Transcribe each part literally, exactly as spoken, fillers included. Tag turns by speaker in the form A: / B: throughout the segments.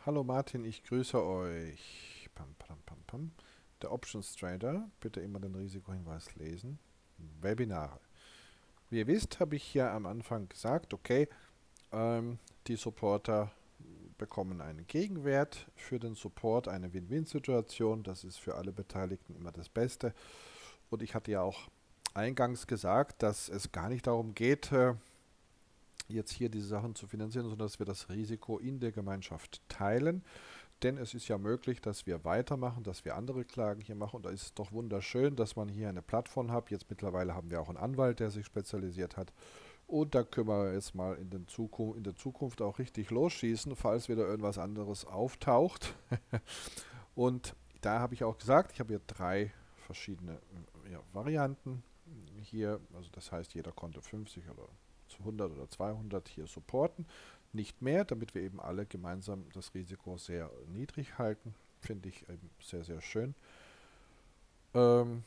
A: Hallo Martin, ich grüße euch. Pam, pam, pam, pam. Der Options Trader, bitte immer den Risikohinweis lesen. Webinare. Wie ihr wisst, habe ich hier am Anfang gesagt, okay, ähm, die Supporter bekommen einen Gegenwert für den Support, eine Win-Win-Situation. Das ist für alle Beteiligten immer das Beste. Und ich hatte ja auch eingangs gesagt, dass es gar nicht darum geht, äh, jetzt hier diese Sachen zu finanzieren, sondern dass wir das Risiko in der Gemeinschaft teilen. Denn es ist ja möglich, dass wir weitermachen, dass wir andere Klagen hier machen. Und da ist es doch wunderschön, dass man hier eine Plattform hat. Jetzt mittlerweile haben wir auch einen Anwalt, der sich spezialisiert hat. Und da können wir jetzt mal in, den Zukunft, in der Zukunft auch richtig losschießen, falls wieder irgendwas anderes auftaucht. Und da habe ich auch gesagt, ich habe hier drei verschiedene ja, Varianten hier. Also das heißt, jeder konnte fünfzig oder hundert oder zweihundert hier supporten. Nicht mehr, damit wir eben alle gemeinsam das Risiko sehr niedrig halten. Finde ich eben sehr, sehr schön. Ähm,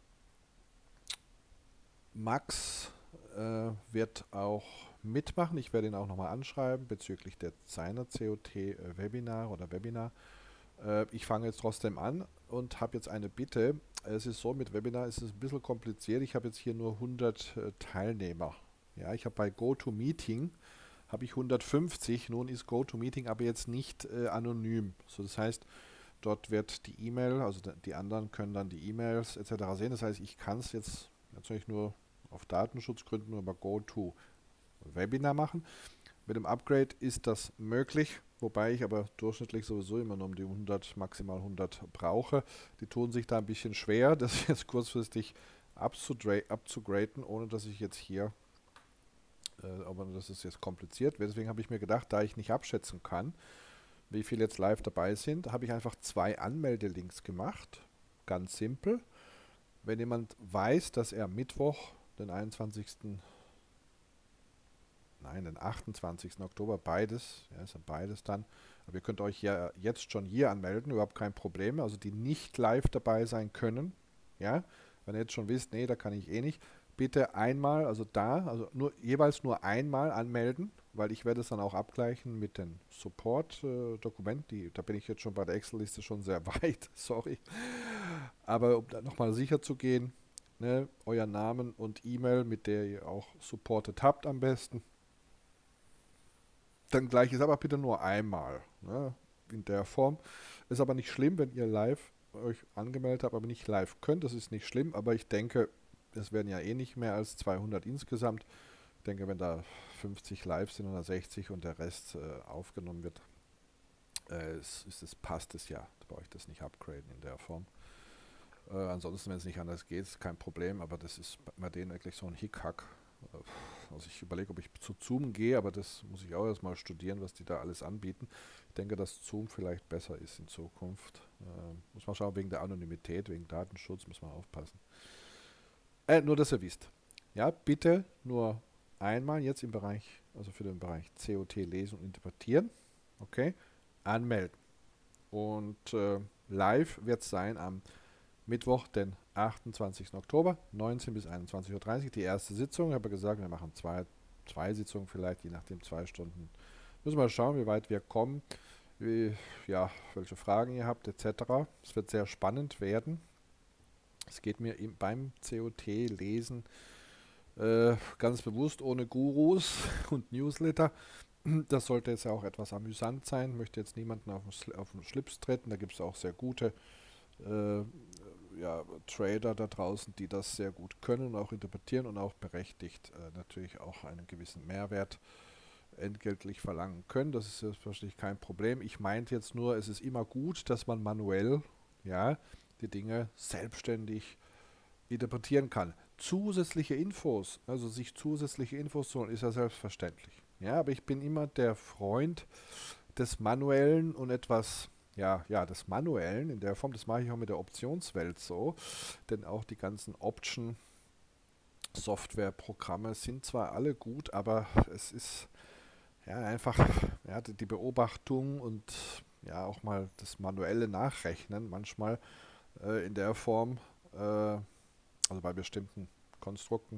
A: Max äh, wird auch mitmachen. Ich werde ihn auch nochmal anschreiben bezüglich der seiner C O T-Webinar oder Webinar. Äh, ich fange jetzt trotzdem an und habe jetzt eine Bitte. Es ist so, mit Webinar ist es ein bisschen kompliziert. Ich habe jetzt hier nur hundert äh, Teilnehmer. Ja, ich habe bei GoToMeeting habe ich hundertfünfzig. Nun ist GoToMeeting aber jetzt nicht äh, anonym. So, das heißt, dort wird die E-Mail, also die anderen können dann die E-Mails et cetera sehen. Das heißt, ich kann es jetzt natürlich nur auf Datenschutzgründen nur über GoToWebinar machen. Mit dem Upgrade ist das möglich, wobei ich aber durchschnittlich sowieso immer nur um die hundert, maximal hundert brauche. Die tun sich da ein bisschen schwer, das jetzt kurzfristig abzugraden, ohne dass ich jetzt hier, äh, aber das ist jetzt kompliziert. Deswegen habe ich mir gedacht, da ich nicht abschätzen kann, wie viele jetzt live dabei sind, habe ich einfach zwei Anmeldelinks gemacht. Ganz simpel. Wenn jemand weiß, dass er Mittwoch, den einundzwanzigsten Nein, den achtundzwanzigsten Oktober, beides, ja, ist ja beides dann. Aber ihr könnt euch ja jetzt schon hier anmelden, überhaupt kein Problem. Also die nicht live dabei sein können, ja, wenn ihr jetzt schon wisst, nee, da kann ich eh nicht, bitte einmal, also da, also nur jeweils nur einmal anmelden, weil ich werde es dann auch abgleichen mit den Support-Dokumenten. Da bin ich jetzt schon bei der Excel-Liste schon sehr weit, sorry. Aber um da nochmal sicher zu gehen, ne, euer Namen und E-Mail, mit der ihr auch supportet habt am besten, dann gleich ist aber bitte nur einmal, ne, in der Form. Ist aber nicht schlimm, wenn ihr live euch angemeldet habt, aber nicht live könnt. Das ist nicht schlimm, aber ich denke, es werden ja eh nicht mehr als zweihundert insgesamt. Ich denke, wenn da fünfzig live sind oder sechzig und der Rest äh, aufgenommen wird, äh, ist, ist es, passt es ja. Da brauche ich das nicht upgraden in der Form. Äh, ansonsten, wenn es nicht anders geht, ist kein Problem, aber das ist bei denen wirklich so ein Hickhack. Also ich überlege, ob ich zu Zoom gehe, aber das muss ich auch erstmal studieren, was die da alles anbieten. Ich denke, dass Zoom vielleicht besser ist in Zukunft. Äh, muss man schauen, wegen der Anonymität, wegen Datenschutz, muss man aufpassen. Äh, nur, dass ihr wisst. Ja, bitte nur einmal jetzt im Bereich, also für den Bereich C O T lesen und interpretieren. Okay, anmelden. Und äh, live wird es sein am Mittwoch, den achtundzwanzigsten Oktober, neunzehn bis einundzwanzig Uhr dreißig, die erste Sitzung. Ich habe gesagt, wir machen zwei, zwei Sitzungen vielleicht, je nachdem zwei Stunden. Müssen wir schauen, wie weit wir kommen, wie, ja, welche Fragen ihr habt, et cetera. Es wird sehr spannend werden. Es geht mir im, beim C O T-Lesen äh, ganz bewusst ohne Gurus und Newsletter. Das sollte jetzt ja auch etwas amüsant sein. Ich möchte jetzt niemanden auf den, auf den Schlips treten. Da gibt es auch sehr gute äh, ja, Trader da draußen, die das sehr gut können und auch interpretieren und auch berechtigt äh, natürlich auch einen gewissen Mehrwert entgeltlich verlangen können. Das ist selbstverständlich kein Problem. Ich meinte jetzt nur, es ist immer gut, dass man manuell, ja, die Dinge selbstständig interpretieren kann. Zusätzliche Infos, also sich zusätzliche Infos zu holen, ist ja selbstverständlich. Ja, aber ich bin immer der Freund des Manuellen und etwas, ja, ja, des Manuellen in der Form, das mache ich auch mit der Optionswelt so, denn auch die ganzen Option Softwareprogramme sind zwar alle gut, aber es ist ja einfach ja, die die Beobachtung und ja auch mal das manuelle Nachrechnen manchmal äh, in der Form, äh, also bei bestimmten Konstrukten,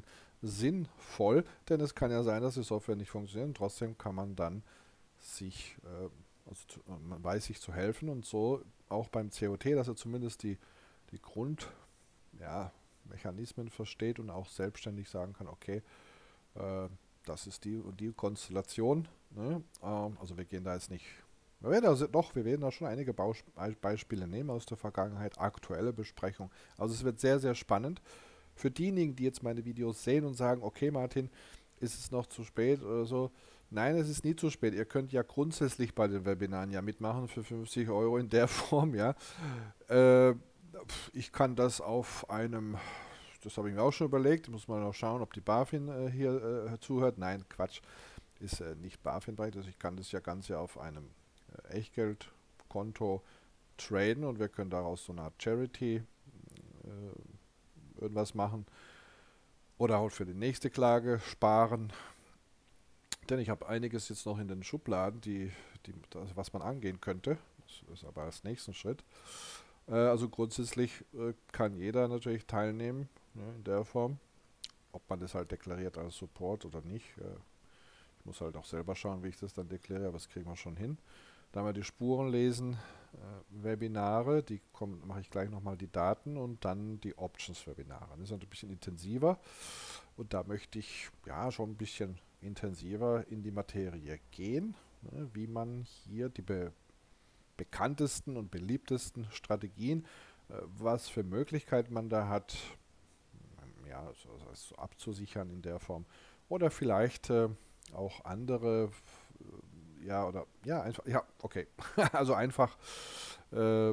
A: sinnvoll, denn es kann ja sein, dass die Software nicht funktioniert und trotzdem kann man dann sich äh, Also zu, man weiß sich zu helfen und so auch beim C O T, dass er zumindest die, die Grund, ja, Mechanismen versteht und auch selbstständig sagen kann, okay, äh, das ist die und die Konstellation. Ne? Ähm, also wir gehen da jetzt nicht. Wir werden also, doch, wir werden da schon einige Baus Beispiele nehmen aus der Vergangenheit, aktuelle Besprechung. Also es wird sehr, sehr spannend. Für diejenigen, die jetzt meine Videos sehen und sagen, okay Martin, ist es noch zu spät oder so? Nein, es ist nie zu spät. Ihr könnt ja grundsätzlich bei den Webinaren ja mitmachen für fünfzig Euro in der Form, ja. Äh, Ich kann das auf einem, das habe ich mir auch schon überlegt, muss man noch schauen, ob die BaFin äh, hier äh, zuhört. Nein, Quatsch, ist äh, nicht BaFin-berechtigt. Also ich kann das ja Ganze auf einem äh, Echtgeldkonto traden und wir können daraus so eine Art Charity äh, irgendwas machen oder auch für die nächste Klage sparen. Denn ich habe einiges jetzt noch in den Schubladen, die, die, das, was man angehen könnte. Das ist aber als nächsten Schritt. Äh, also grundsätzlich äh, kann jeder natürlich teilnehmen, ne, in der Form. Ob man das halt deklariert als Support oder nicht. Äh, ich muss halt auch selber schauen, wie ich das dann deklariere, aber das kriegen wir schon hin. Dann haben wir die Spuren lesen, äh, Webinare, die mache ich gleich nochmal die Daten und dann die Options-Webinare. Das ist ein bisschen intensiver und da möchte ich ja schon ein bisschen intensiver in die Materie gehen, ne, wie man hier die be bekanntesten und beliebtesten Strategien, äh, was für Möglichkeiten man da hat, ja, so, so abzusichern in der Form. Oder vielleicht äh, auch andere, äh, ja, oder, ja, einfach, ja, okay. Also einfach äh,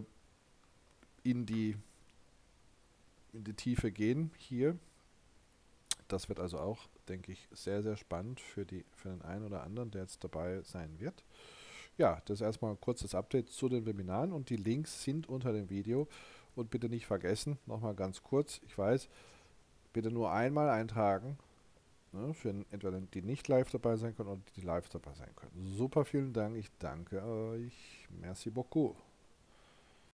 A: in die, in die Tiefe gehen hier. Das wird also auch, denke ich, sehr, sehr spannend für, die, für den einen oder anderen, der jetzt dabei sein wird. Ja, das ist erstmal ein kurzes Update zu den Webinaren und die Links sind unter dem Video. Und bitte nicht vergessen, nochmal ganz kurz, ich weiß, bitte nur einmal eintragen, ne, für entweder die nicht live dabei sein können oder die live dabei sein können. Super, vielen Dank, ich danke euch. Merci beaucoup.